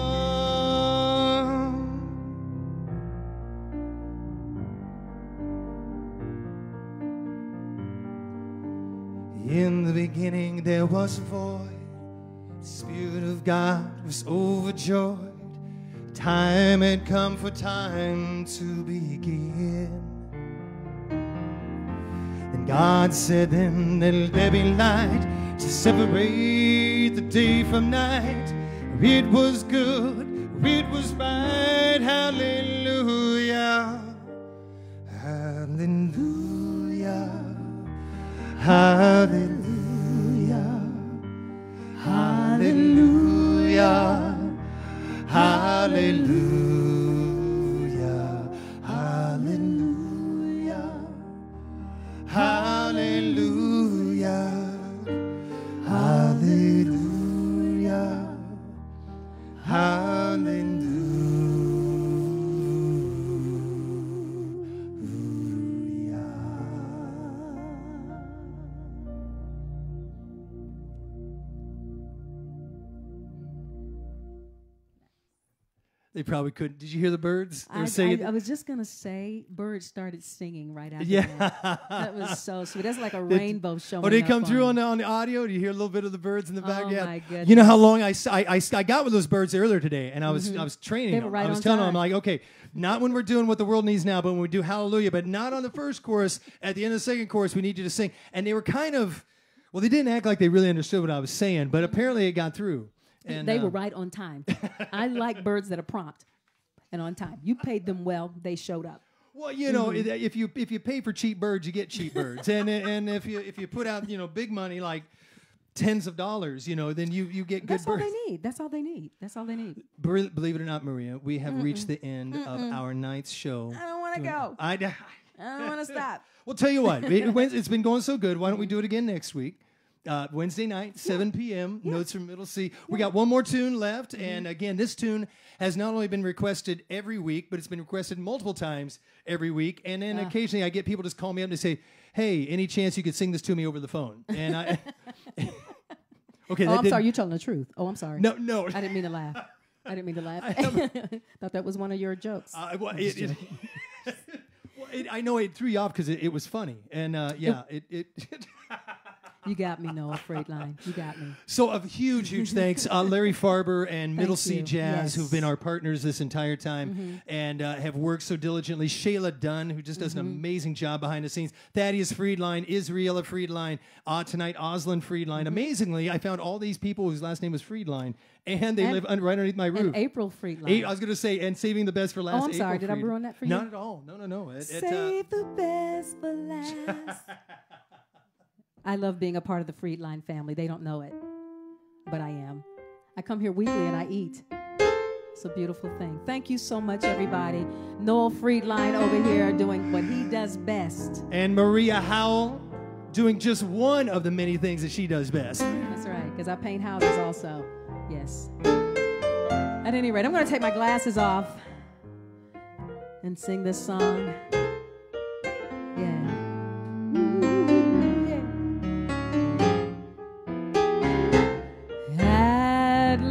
In the beginning there was a void. The Spirit of God was overjoyed. Time had come for time to begin. And God said then, let there be light to separate the day from night. It was good, it was right. Hallelujah, hallelujah, hallelujah, hallelujah, hallelujah, hallelujah, hallelujah, hallelujah, hallelujah. They probably couldn't. Did you hear the birds? They were singing. I was just going to say, birds started singing right after Yeah. that. That was so sweet. That's like a rainbow showing Oh, did it up come through on the audio? Do you hear a little bit of the birds in the back? Oh, Yeah. my goodness. You know how long I got with those birds earlier today, and I was training They them. were right I was on telling them, time. I'm like, okay, not when we're doing what the world needs now, but when we do Hallelujah, but not on the first chorus. At the end of the second chorus, we need you to sing. And they were kind of, well, they didn't act like they really understood what I was saying, but apparently it got through. And they were right on time. I like birds that are prompt. and on time. You paid them well. They showed up. Well, you know, if you pay for cheap birds, you get cheap birds, and if you put out big money like tens of dollars, then you get good birds. That's all they need. That's all they need. That's all they need. Believe it or not, Maria, we have reached the end of our night's show. I don't want to go. I don't want to stop. Well, tell you what, it's been going so good. Why don't we do it again next week? Wednesday night, 7 p.m., Notes from Middle C. We got one more tune left, and again, this tune has not only been requested every week, but it's been requested multiple times every week, and then occasionally I get people just call me up and say, hey, any chance you could sing this to me over the phone? And I... Okay. Oh, I'm sorry, you're telling the truth. Oh, I'm sorry. No. I didn't mean to laugh. I didn't mean to laugh. Thought that was one of your jokes. I know it threw you off because it was funny, and it You got me, Noah Freightline. You got me. So a huge thanks, Larry Farber and Middle C Jazz, Yes. who've been our partners this entire time and have worked so diligently. Shayla Dunn, who just does an amazing job behind the scenes. Thaddeus Friedline, Israela Friedline, tonight Oslin Friedline. Amazingly, I found all these people whose last name was Friedline, and they live right underneath my roof. And April Friedline. I was going to say, and saving the best for last. Oh, I'm sorry. Did I ruin that for you? Not at all. No. Save the best for last. I love being a part of the Friedline family. They don't know it, but I am. I come here weekly and I eat. It's a beautiful thing. Thank you so much, everybody. Noel Friedline over here doing what he does best. And Maria Howell doing just one of the many things that she does best. That's right, because I paint houses also. Yes. At any rate, I'm going to take my glasses off and sing this song. Yeah. At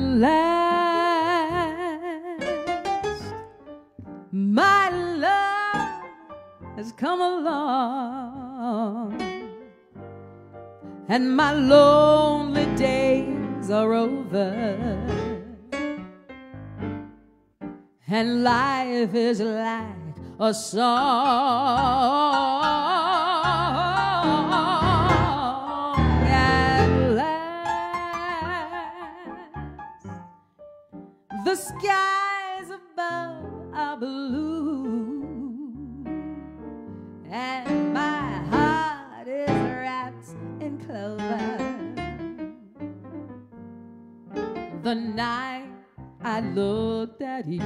last, my love has come along, and my lonely days are over, and life is like a song. At last, the skies above are blue, and my heart is wrapped in clover. The night I looked at you,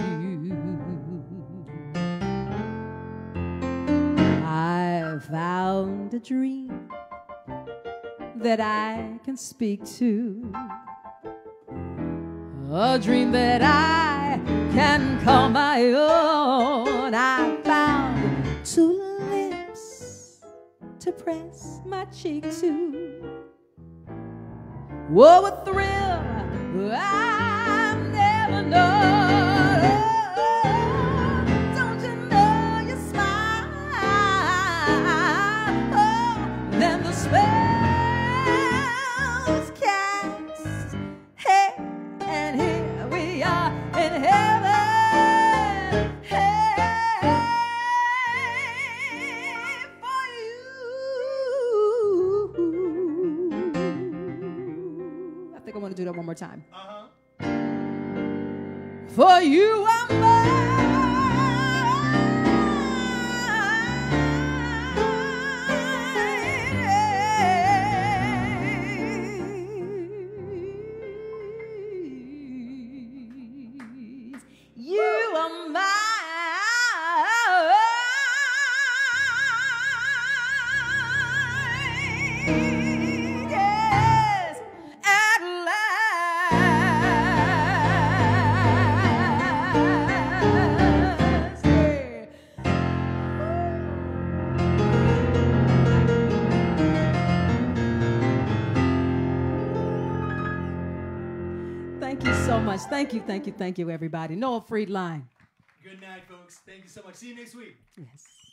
I found a dream that I can speak to, a dream that I can call my own. I found two lips to press my cheek to. Whoa, a thrill I've never known. Don't you know you smile? Oh, then the spell is cast. Hey, and here we are in heaven. Hey, for you. I think I want to do that one more time. For you are mine. You are mine. Yes, at last. Yeah. Thank you so much. Thank you, everybody. Noel Friedline. Good night, folks. Thank you so much. See you next week. Yes.